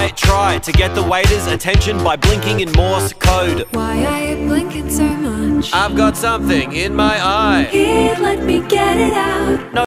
might try to get the waiter's attention by blinking in Morse code. Why are you blinking so much? I've got something in my eye. Here, let me get it out. No